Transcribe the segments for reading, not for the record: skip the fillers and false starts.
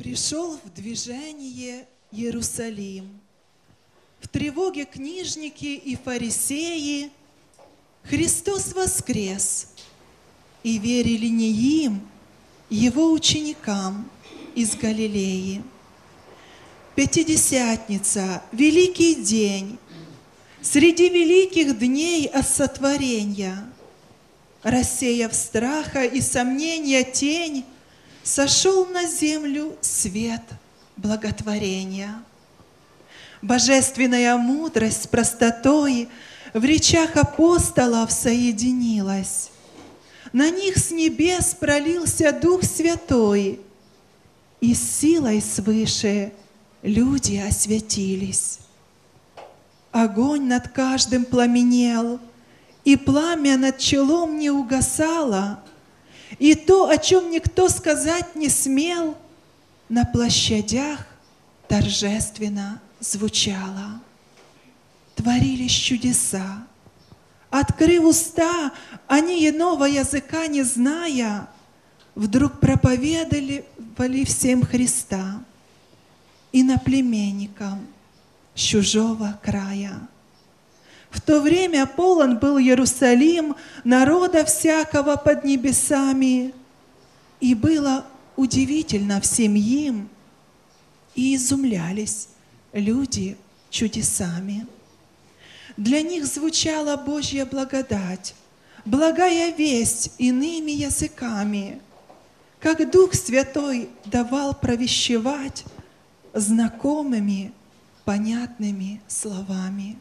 Пришел в движение Иерусалим. В тревоге книжники и фарисеи. Христос воскрес, и верили не им, Его ученикам из Галилеи. Пятидесятница, великий день, среди великих дней от сотворения, рассеяв страха и сомнения тень, сошел на землю свет благотворения. Божественная мудрость с простотой в речах апостолов соединилась. На них с небес пролился Дух Святой, и с силой свыше люди осветились. Огонь над каждым пламенел, и пламя над челом не угасало, и то, о чем никто сказать не смел, на площадях торжественно звучало. Творились чудеса. Открыв уста, они иного языка не зная, вдруг проповедовали всем Христа, иноплеменникам с чужого края. В то время полон был Иерусалим народа всякого под небесами, и было удивительно всем им, и изумлялись люди чудесами. Для них звучала Божья благодать, благая весть иными языками, как Дух Святой давал провещевать знакомыми, понятными словами.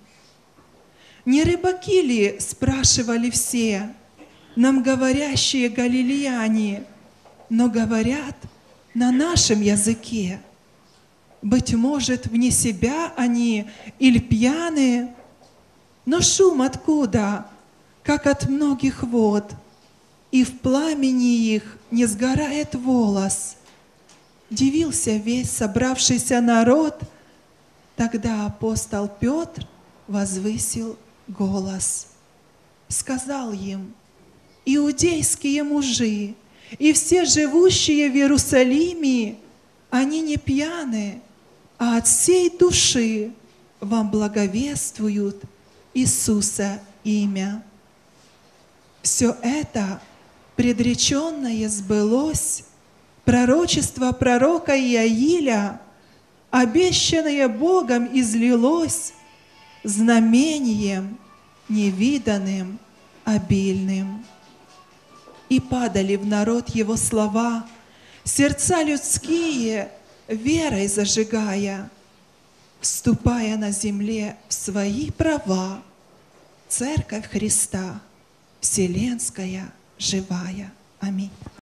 Не рыбаки ли, спрашивали все, нам говорящие галилеяне, но говорят на нашем языке? Быть может, вне себя они или пьяные, но шум откуда, как от многих вод, и в пламени их не сгорает волос. Дивился весь собравшийся народ, тогда апостол Петр возвысил голос. Сказал им: иудейские мужи и все живущие в Иерусалиме, они не пьяны, а от всей души вам благовествуют Иисуса имя. Все это предреченное сбылось, пророчество пророка Иаиля, обещанное Богом, излилось знамением невиданным, обильным. И падали в народ его слова, сердца людские верой зажигая, вступая на земле в свои права, Церковь Христа, вселенская, живая. Аминь.